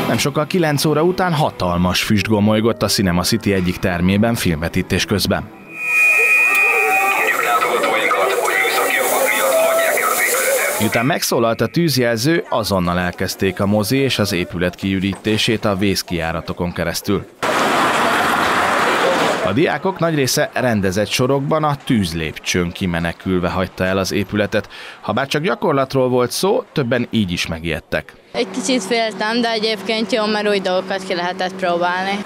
Nem sokkal 9 óra után hatalmas füst gomolygott a Cinema City egyik termében filmvetítés közben. Miután megszólalt a tűzjelző, azonnal elkezdték a mozi és az épület kiürítését a vészkijáratokon keresztül. A diákok nagy része rendezett sorokban a tűzlépcsőn kimenekülve hagyta el az épületet. Habár csak gyakorlatról volt szó, többen így is megijedtek. Egy kicsit féltem, de egyébként jó, mert új dolgokat ki lehetett próbálni.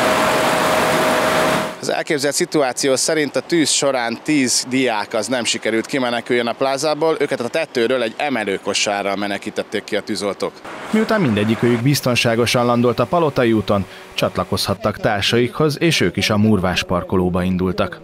Az elképzelt szituáció szerint a tűz során 10 diák az nem sikerült kimeneküljön a plázából, őket a tetőről egy emelőkosárral menekítették ki a tűzoltók. Miután mindegyikőjük biztonságosan landolt a Palotai úton, csatlakozhattak társaikhoz, és ők is a Murvás parkolóba indultak.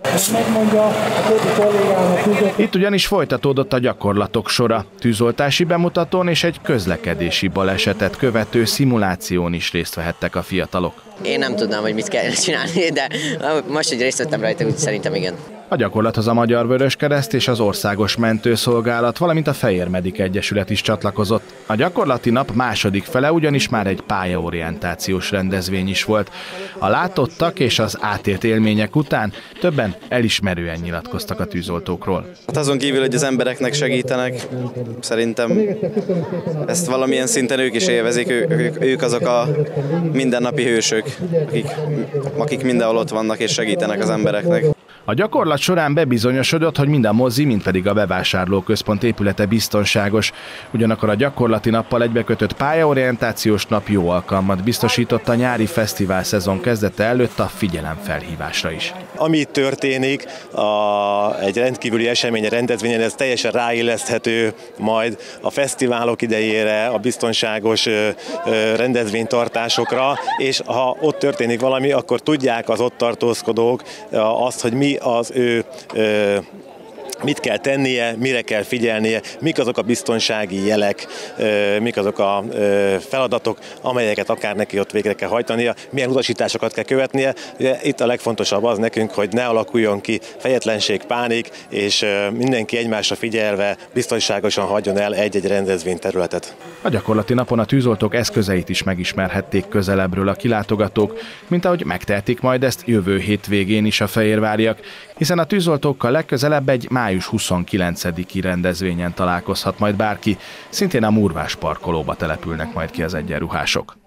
Itt ugyanis folytatódott a gyakorlatok sora. Tűzoltási bemutatón és egy közlekedési balesetet követő szimuláción is részt vehettek a fiatalok. Én nem tudnám, hogy mit kellene csinálni, de most, hogy részt vettem rajta, úgy szerintem igen. A gyakorlathoz a Magyar Vöröskereszt és az Országos Mentőszolgálat, valamint a Fejér Medik Egyesület is csatlakozott. A gyakorlati nap második fele ugyanis már egy pályaorientációs rendezvény is volt. A látottak és az átélt élmények után többen elismerően nyilatkoztak a tűzoltókról. Hát azon kívül, hogy az embereknek segítenek, szerintem ezt valamilyen szinten ők is élvezik, ők azok a mindennapi hősök, akik mindenhol ott vannak és segítenek az embereknek. A gyakorlat során bebizonyosodott, hogy mind a mozi, mind pedig a bevásárlóközpont épülete biztonságos. Ugyanakkor a gyakorlati nappal egybekötött pályaorientációs nap jó alkalmat biztosított a nyári fesztivál szezon kezdete előtt a figyelemfelhívásra is. Ami itt történik, egy rendkívüli esemény, rendezvényen, ez teljesen ráilleszthető majd a fesztiválok idejére, a biztonságos rendezvénytartásokra, és ha ott történik valami, akkor tudják az ott tartózkodók azt, hogy mi az ő mit kell tennie, mire kell figyelnie, mik azok a biztonsági jelek, mik azok a feladatok, amelyeket akár neki ott végre kell hajtania, milyen utasításokat kell követnie. Ugye itt a legfontosabb az nekünk, hogy ne alakuljon ki fejetlenség, pánik, és mindenki egymásra figyelve biztonságosan hagyjon el egy-egy rendezvényterületet. A gyakorlati napon a tűzoltók eszközeit is megismerhették közelebbről a kilátogatók, mint ahogy megtehetik majd ezt jövő hétvégén is a fehérváriak, hiszen a tűzoltókkal legközelebb egy május 29-i rendezvényen találkozhat majd bárki, szintén a Murvás parkolóba települnek majd ki az egyenruhások.